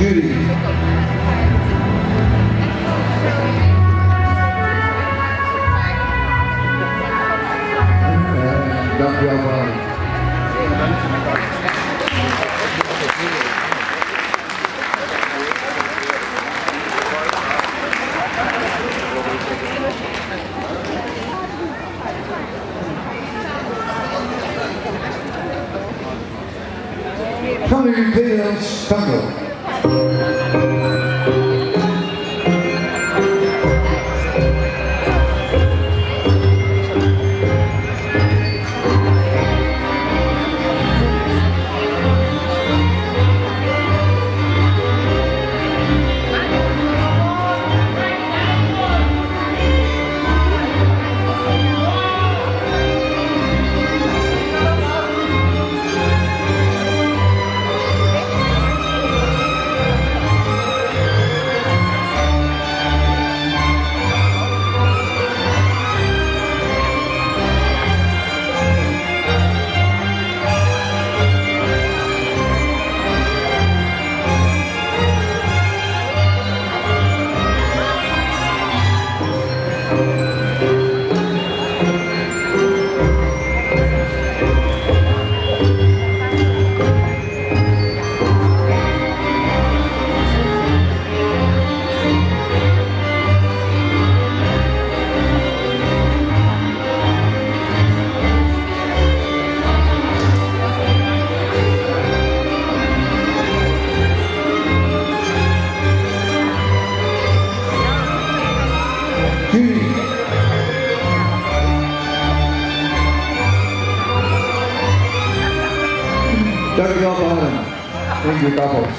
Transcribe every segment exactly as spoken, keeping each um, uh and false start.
Judy. Dank u wel. Gaan we nu Nederlands tango. Dank u wel, Baren. Dank u, Kappels.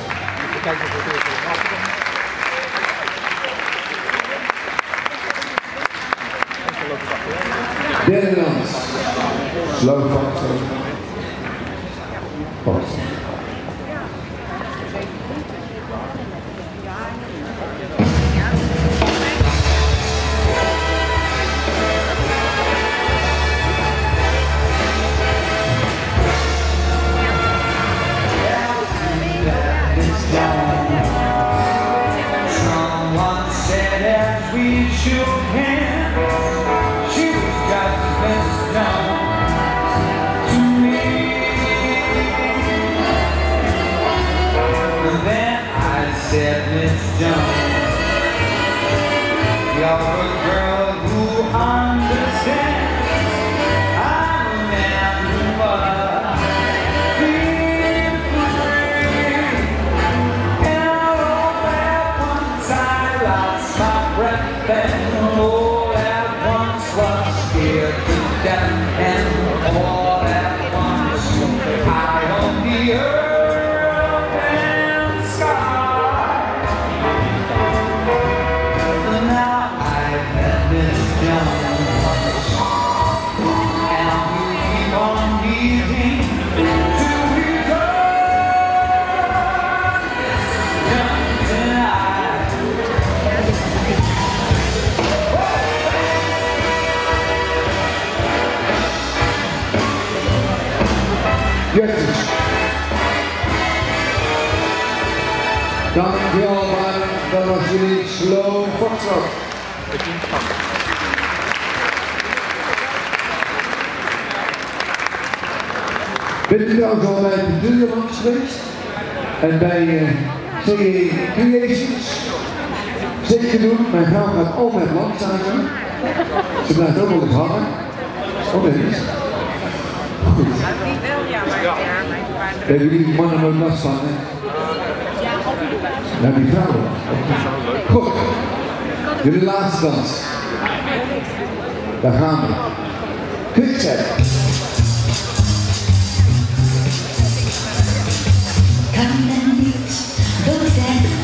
Derde dans. Slow foxtrot. Foxtrot. We shook hands, she was just Miss Jones to me. And then I said, Miss Jones, you're a girl who understands. I'm a man who must be free. And all at once I lost my breath. And all at once was scared to death, and all at once high on the earth and sky. And now I've had Miss Jones, and we keep on needing till we done Miss Jones and I. Jezus. Dank u wel, maar dat was jullie Slow Foxtrot. Bent u trouwens al bij de deur langs geweest? En bij uh, C E Creations? Zeker doen, mijn vrouw gaat altijd langs aan. Ze blijft ook wel eens hangen. Oh nee, niet. Goed. Daar hebben jullie mannen nooit last van, hè? Daar hebben die vrouwen. Goed. Jullie laatste dans. Daar gaan we. Quickstep. Come and meet those that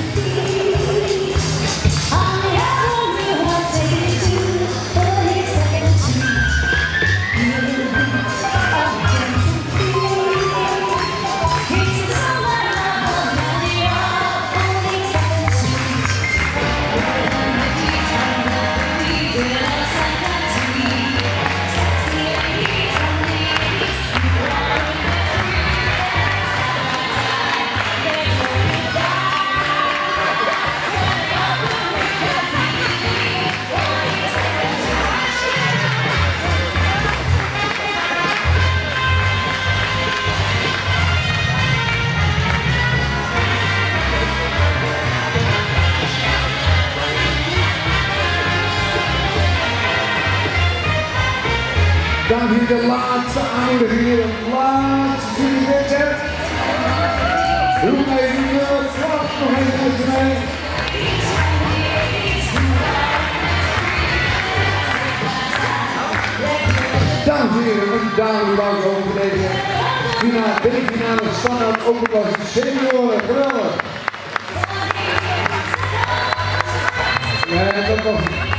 dames en heren, de laatste aanmoediging, de laatste succes. Roep mij nu de klap nog eens uit mij. Dames en heren, met die dames bedankt over deze finale, demi-finale standaard openklasse senioren. Geweldig. Ja, dat was het.